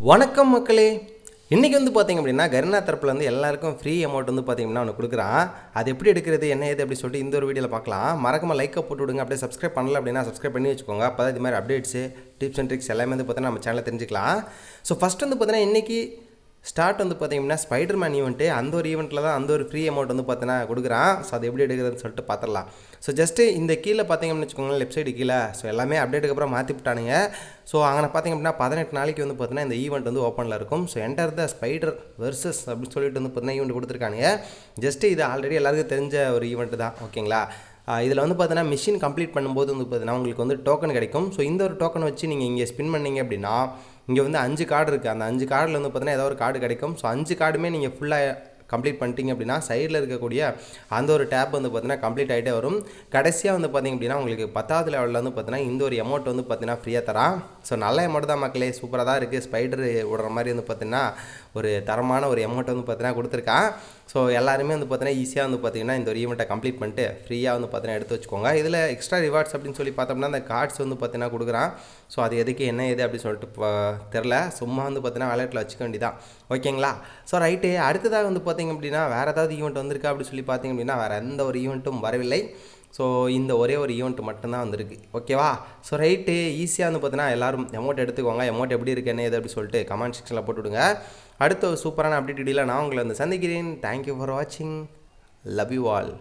வணக்கம் மக்களே. இன்றைக்கி வந்து பார்த்திங்க அப்படின்னா கருணா தரப்பில் வந்து எல்லாருக்கும் ஃப்ரீ அமௌண்ட் வந்து பார்த்திங்கன்னா ஒன்று கொடுக்குறான். அது எப்படி எடுக்கிறது என்ன ஏது அப்படி சொல்லிட்டு இந்த ஒரு வீடியோவில் பார்க்கலாம். மறக்காம லைக்கை போட்டு விடுங்க. அப்படியே சப்ஸ்கிரைப் பண்ணல அப்படின்னா சப்ஸ்கிரைப் பண்ணி வச்சுக்கோங்க. அப்போ தான் இது மாதிரி அப்டேட்ஸு டிப்ஸ் அண்ட் ட்ரிக்ஸ் எல்லாமே வந்து பார்த்தீங்கன்னா நம்ம சேனலில் தெரிஞ்சுக்கலாம். ஸோ ஃபஸ்ட் வந்து பார்த்தீங்கன்னா இன்றைக்கி ஸ்டார்ட் வந்து பார்த்திங்கன்னா ஸ்பைடர்மேன் ஈவெண்ட்டு. அந்த ஒரு ஈவெண்ட்டில் தான் அந்த ஒரு ஃப்ரீ அமௌண்ட் வந்து பார்த்தீங்கன்னா கொடுக்குறான். ஸோ அது எப்படி எடுக்கிறதுன்னு சொல்லிட்டு பார்த்துடலாம். ஸோ ஜஸ்ட்டு இந்த கீழே பார்த்திங்கன்னு வச்சுக்கோங்களேன், லெஃப்ட் சைடு கீழே ஸோ எல்லாமே அப்டேட்டுக்கு அப்புறம் மாற்றி விட்டானுங்க. ஸோ அங்கே பார்த்திங்க அப்படின்னா 18 நாளைக்கு வந்து பார்த்தீங்கன்னா இந்த ஈவெண்ட் வந்து ஓப்பனில் இருக்கும். So enter the spider versus அப்படின்னு சொல்லிட்டு வந்து பார்த்தீங்கன்னா ஈவெண்ட் கொடுத்துருக்கானுங்க. ஜஸ்ட்டு இது ஆல்ரெடி எல்லாருக்கும் தெரிஞ்ச ஒரு ஈவெண்ட் தான், ஓகேங்களா. இதில் வந்து பார்த்தீங்கன்னா மிஷின் கம்ப்ளீட் பண்ணும்போது வந்து பார்த்தீங்கன்னா உங்களுக்கு வந்து டோக்கன் கிடைக்கும். ஸோ இந்த ஒரு டோக்கனை வச்சு நீங்கள் இங்கே ஸ்பின் பண்ணிங்க அப்படின்னா இங்கே வந்து 5 கார்டு இருக்குது. அந்த 5 கார்டில் வந்து பார்த்தீங்கன்னா ஏதோ ஒரு கார்டு கிடைக்கும். ஸோ 5 கார்டுமே நீங்கள் ஃபுல்லாக கம்ப்ளீட் பண்ணிட்டீங்க அப்படின்னா சைடில் இருக்கக்கூடிய அந்த ஒரு டேப் வந்து பார்த்தீங்கன்னா கம்ப்ளீட் ஆகிட்டே வரும். கடைசியாக வந்து பார்த்திங்க அப்படின்னா உங்களுக்கு 10வது லெவலில் வந்து பார்த்தீங்கன்னா இந்த ஒரு அமௌண்ட் வந்து பார்த்தீங்கன்னா ஃப்ரீயாக தரான். ஸோ நல்ல அமௌண்ட் தான் மக்களே, சூப்பராக தான் இருக்குது. ஸ்பைடர் விடுற மாதிரி வந்து பார்த்தீங்கன்னா ஒரு தரமான ஒரு அமௌண்ட் வந்து பார்த்தீங்கன்னா கொடுத்துருக்கான். ஸோ எல்லாருமே வந்து பார்த்தீங்கன்னா ஈஸியாக வந்து பார்த்தீங்கன்னா இந்த ஒரு ஈவெண்ட்டை கம்ப்ளீட் பண்ணிட்டு ஃப்ரீயாக வந்து பார்த்தீங்கன்னா எடுத்து வச்சுக்கோங்க. இதில் எக்ஸ்ட்ரா ரிவார்ட்ஸ் அப்படின்னு சொல்லி பார்த்தோம்னா அந்த கார்ட்ஸ் வந்து பார்த்தீங்கன்னா கொடுக்குறான். ஸோ அது எதுக்கு என்ன ஏது அப்படின்னு சொல்லிட்டு தெரில, சும்மா வந்து பார்த்தீங்கன்னா வேலெட்டில் வச்சுக்க வேண்டியதான், ஓகேங்களா. ஸோ ரைட்டு, அடுத்ததாக வந்து பார்த்திங்க அப்படின்னா வேறு ஏதாவது ஈவெண்ட் வந்திருக்கா அப்படின்னு சொல்லி பார்த்திங்க அப்படின்னா வேறு எந்த ஒரு ஈவெண்ட்டும் வரவில்லை. ஸோ இந்த ஒரே ஒரு ஈவெண்ட் மட்டும்தான் வந்திருக்கு, ஓகேவா. ஸோ ரைட்டு, ஈஸியாக வந்து பார்த்தீங்கன்னா எல்லோரும் அமௌண்ட் எடுத்துக்கோங்க. அமௌண்ட் எப்படி இருக்குது என்ன ஏது அப்படி சொல்லிட்டு கமெண்ட் செக்ஷனில் போட்டுவிடுங்க. அடுத்த ஒரு சூப்பரான அப்டேட் வீடியோவில் நான் உங்களை வந்து சந்திக்கிறேன். தேங்க்யூ ஃபார் வாட்சிங். Love you all.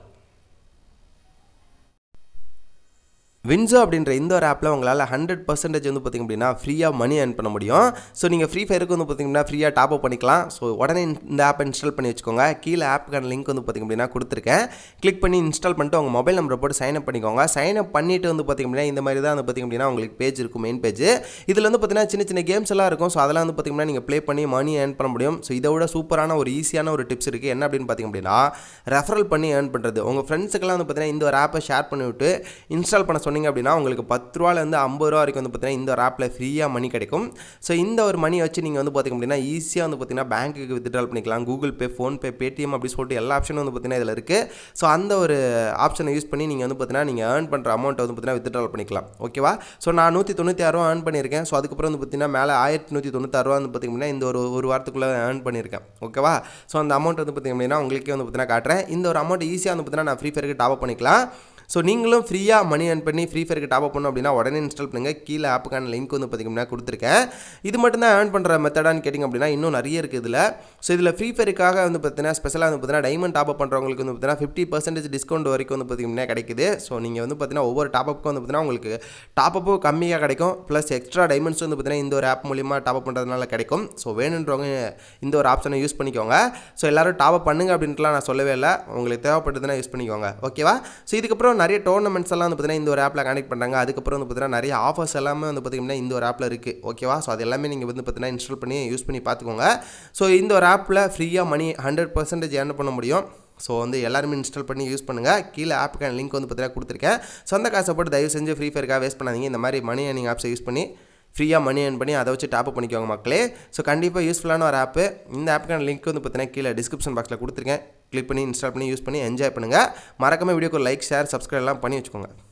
வின்சோ அப்படின்ற இந்த ஒரு ஆப்பில் உங்களால் 100% வந்து பார்த்திங்க அப்படின்னா ஃப்ரீயாக மணி ஏர்ன் பண்ண முடியும். ஸோ நீங்கள் ஃப்ரீ ஃபயருக்கு வந்து பார்த்திங்கன்னா ஃப்ரீயாக டாப் அப் பண்ணிக்கலாம். ஸோ உடனே இந்த ஆப்பை இன்ஸ்டால் பண்ணி வச்சுக்கோங்க. கீழே ஆப்புக்கான லிங்க் வந்து பார்த்திங்க அப்படின்னா கொடுத்துருக்கேன். கிளிக் பண்ணி இன்ஸ்டால் பண்ணிட்டு உங்கள் மொபைல் நம்பரை போட்டு சைன் அப் பண்ணிக்கோங்க. சைன் அப் பண்ணிவிட்டு வந்து பார்த்திங்க அப்படின்னா இந்த மாதிரி தான் வந்து பார்த்திங்க அப்படின்னா உங்களுக்கு பேஜ் இருக்கும், மெயின் பேஜ். இதில் வந்து பார்த்திங்கன்னா சின்ன சின்ன கேம்ஸ் எல்லாம் இருக்கும். ஸோ அதெல்லாம் வந்து பார்த்திங்கன்னா நீங்கள் ப்ளே பண்ணி மணி ஏர்ன் பண்ண முடியும். ஸோ இதை விட சூப்பரான ஒரு ஈஸியான ஒரு டிப்ஸ் இருக்குது. என்ன அப்படின்னு பார்த்திங்க அப்படின்னா ரெஃபரல் பண்ணி ஏர்ன் பண்ணுறது. உங்கள் ஃப்ரெண்ட்ஸுக்கெல்லாம் வந்து பார்த்திங்கன்னா இந்த ஒரு ஆப்பை ஷேர் பண்ணிவிட்டு இன்ஸ்டால் பண்ண சொன்னீங்க அப்படின்னா உங்களுக்கு 10 ரூபாலேருந்து 50 ரூபா வரைக்கும் வந்து பார்த்தீங்கன்னா இந்த ஒரு ஆப்பில் ஃப்ரீயாக மணி கிடைக்கும். ஸோ இந்த ஒரு மணியை வச்சு நீங்கள் வந்து பார்த்திங்க அப்படின்னா ஈஸியாக வந்து பார்த்திங்கன்னா பேங்க்குக்கு வித்ட்ரால் பண்ணிக்கலாம். கூகுள் பே, ஃபோன்பே, பேடிஎம் அப்படி சொல்லிட்டு எல்லா ஆப்ஷனும் வந்து பார்த்திங்கன்னா இதில் இருக்குது. ஸோ அந்த ஒரு ஆப்ஷனை யூஸ் பண்ணி நீங்கள் வந்து பார்த்திங்கன்னா நீங்கள் ஏர்ன் பண்ணுற அமௌண்ட்டை வந்து பார்த்திங்கன்னா வித்ட்ரால் பண்ணிக்கலாம், ஓகேவா. ஸோ நான் 196 ரூபா ஏர்ன் பண்ணியிருக்கேன். ஸோ அதுக்கப்புறம் வந்து பார்த்திங்கன்னா மேலே 1196 ரூபா வந்து பார்த்திங்க அப்படின்னா இந்த ஒரு வாரத்துக்குள்ளே ஏர்ன் பண்ணியிருக்கேன், ஓகேவா. ஸோ அந்த அமௌண்ட் வந்து பார்த்திங்க அப்படின்னா உங்களுக்கே வந்து பார்த்திங்கன்னா காட்டுறேன். இந்த ஒரு அமௌண்ட் ஈஸியாக வந்து பார்த்திங்கன்னா நான் ஃப்ரீ ஃபயருக்கு டாப் அப் பண்ணிக்கலாம். ஸோ நீங்களும் ஃப்ரீயாக மணி ஏர்ன் பண்ணி ஃப்ரீ ஃபயருக்கு டாப் அப் பண்ணணும் அப்படின்னா உடனே இன்ஸ்டால் பண்ணுங்கள். கீழே ஆப்புக்கான லிங்க் வந்து பார்த்திங்கன்னா கொடுத்துருக்கேன். இது மட்டும் தான் ஏர்ன் பண்ணுற மெத்தடான்னு கேட்டிங்க அப்படின்னா இன்னும் நிறைய இருக்குது இதில். ஸோ இதில் ஃப்ரீ ஃபயருக்காக வந்து பார்த்தீங்கன்னா ஸ்பெஷலாக வந்து பார்த்தீங்கன்னா டைமண்ட் டாப் அப் பண்ணுறவங்களுக்கு வந்து பார்த்தீங்கன்னா 50% டிஸ்கவுண்ட் வரைக்கும் வந்து பார்த்திங்கன்னா கிடைக்குது. ஸோ நீங்கள் வந்து பார்த்தீங்கன்னா ஒவ்வொரு டாப் அப்புக்கும் வந்து பார்த்தீங்கன்னா உங்களுக்கு டாப் அப்பும் கம்மியாக கிடைக்கும். ப்ளஸ் எக்ஸ்ட்ரா டைமண்ட்ஸ் வந்து பார்த்தீங்கன்னா இந்த ஒரு ஆப் மூலிமா டாப் அப் பண்ணுறதுனால கிடைக்கும். ஸோ வேணுன்றவங்க இந்த ஒரு ஆப்ஷனை யூஸ் பண்ணிக்கோங்க. ஸோ எல்லோரும் டாப் அப் பண்ணுங்க அப்படின்ட்டுலாம் நான் சொல்லவே இல்லை, உங்களுக்கு தேவைப்பட்டதுன்னா யூஸ் பண்ணிக்கோங்க, ஓகேவா. ஸோ இதுக்கப்புறம் நிறைய டோர்னமெண்ட்ஸ் எல்லாம் வந்து பார்த்தீங்கன்னா இந்த ஒரு ஆப்பில் கனெக்ட் பண்ணுறாங்க. அதுக்கப்புறம் வந்து பார்த்தீங்கன்னா நிறைய ஆஃபர்ஸ் எல்லாமே வந்து பார்த்திங்கன்னா இந்த ஒரு ஆப்பில் இருக்குது, ஓகேவா. ஸோ அது எல்லாமே நீங்கள் வந்து பார்த்தீங்கன்னா இன்ஸ்டால் பண்ணி யூஸ் பண்ணி பார்த்துக்கோங்க. ஸோ இந்த ஒரு ஆப்பில் ஃப்ரீயாக மணி 100% ஏர்ன் பண்ண முடியும். ஸோ வந்து எல்லாருமே இன்ஸ்டால் பண்ணி யூஸ் பண்ணுங்கள். கீழே ஆப்புக்கான லிங்க் வந்து பார்த்தீங்கன்னா கொடுத்துருக்கேன். சொந்த காசை போட்டு தயவு செஞ்சு ஃப்ரீ ஃபயருக்காக வேஸ்ட் பண்ணாதீங்க. இந்த மாதிரி மணி ஏர்னிங் ஆப்ஸை யூஸ் பண்ணி ஃப்ரீயாக மணி ஏர்ன் பண்ணி அதை வச்சு டாப் அப் பண்ணிக்கோங்க மக்களே. ஸோ கண்டிப்பாக யூஸ்ஃபுல்லான ஒரு ஆப்பு. இந்த ஆப்புக்கான லிங்க் வந்து பார்த்தீங்கன்னா கீழே டிஸ்கிரிப்ஷன் பாக்ஸில் கொடுத்துருக்கேன். கிளிக் பண்ணி இன்ஸ்டால் பண்ணி யூஸ் பண்ணி என்ஜாய் பண்ணுங்கள். மறக்காம வீடியோக்கு லைக், ஷேர், சப்ஸ்கிரைப் எல்லாம் பண்ணி வச்சுக்கோங்க.